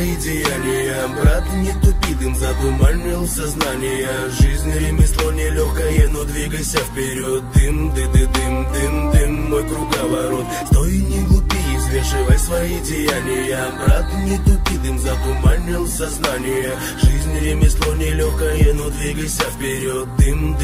свои деяния. Брат, не тупи, дым затуманил сознание. Жизнь ремесло нелегкое, но двигайся вперед. Дым, дым, мой круговорот. Стой, не глупи, взвешивай свои деяния. Брат, не тупи, дым затуманил сознание. Жизнь ремесло нелегкое, но двигайся вперед. Дым,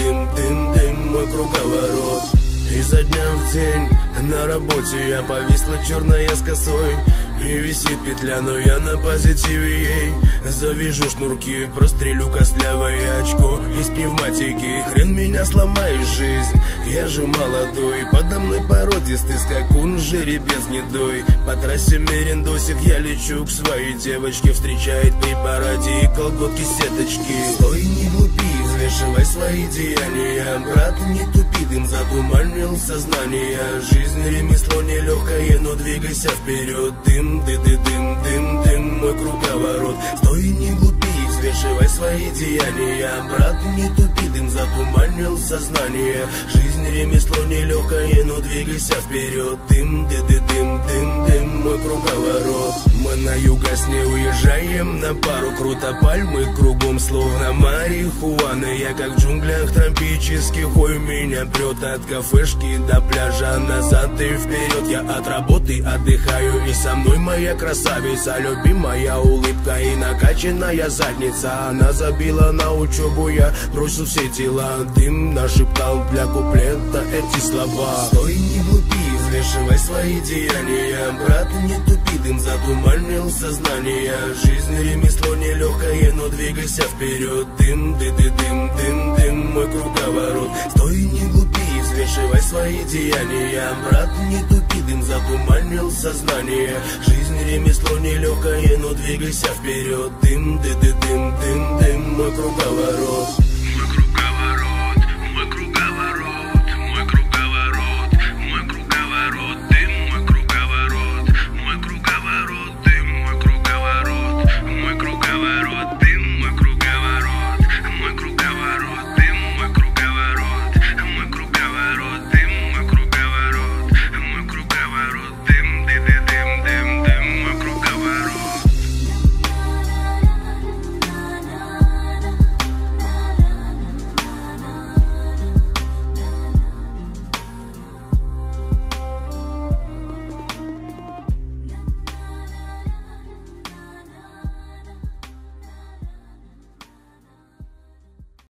дым, мой круговорот. Изо дня в день на работе я повисла черная с косой. И висит петля, но я на позитиве ей. Завяжу шнурки, прострелю костлявое очко из пневматики. Хрен меня сломаешь, жизнь, я же молодой. Подо мной породистый скакун, жеребец гнедой. По трассе мерендосик я лечу к своей девочке. Встречает при параде и колготки сеточки. Стой, не глупи, взвешивай свои деяния. Брат, не тупи, дым затуманил сознание. Жизнь ремесло нелегкое, но двигайся вперед. Дым, дым, мой круговорот. Стой, не глупи, взвешивай свои деяния. Брат, не тупи, дым затуманил сознание. Жизнь ремесло нелегкое, но двигайся вперед. Дым, дым, мой круговорот. Мы на югас не уезжаем на пару, круто пальмы кругом, словно марихуана. Я как в джунглях тропических, ой, меня прет от кафешки до пляжа, назад и вперед. Я от работы отдыхаю, и со мной моя красавица, любимая улыбка и накачанная задница. Она забила на учебу, я бросил все дела. Дым нашептал для куплета эти слова. Стой, не глупи, взвешивай свои деяния. Брат, не тупи, дым затуманил сознание. Жизнь ремесло нелегкое, но двигайся вперед. Дым, дым, мой круговорот. Стой, не глупи, взвешивай свои деяния. Брат, не тупи, дым затуманил сознание. Жизнь ремесло нелегкое, но двигайся вперед. Дым, мой круговорот.